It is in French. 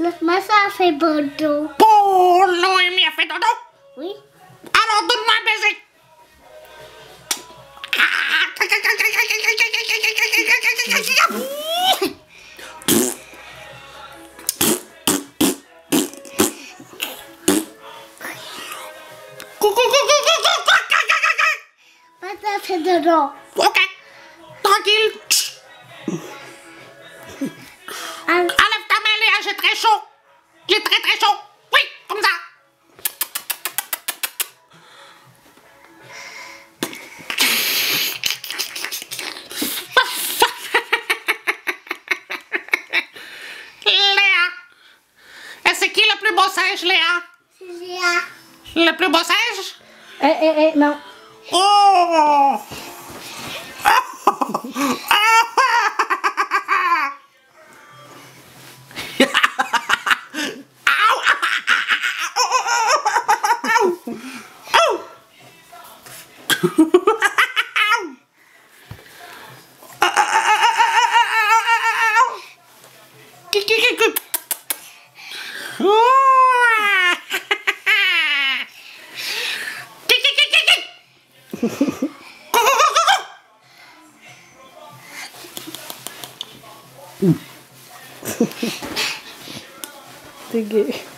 Mais ça a fait dodo. Oh, Noémie a fait dodo? Oui. Alors donne-moi un baiser. Mais ça a fait dodo. Ok, tranquille. Enlève ta main, Léa, j'ai très chaud. J'ai très très chaud. Oui, comme ça. Léa, et c'est qui le plus beau singe, Léa? C'est Léa. Le plus beau singe? Non. Oh! T'es gay.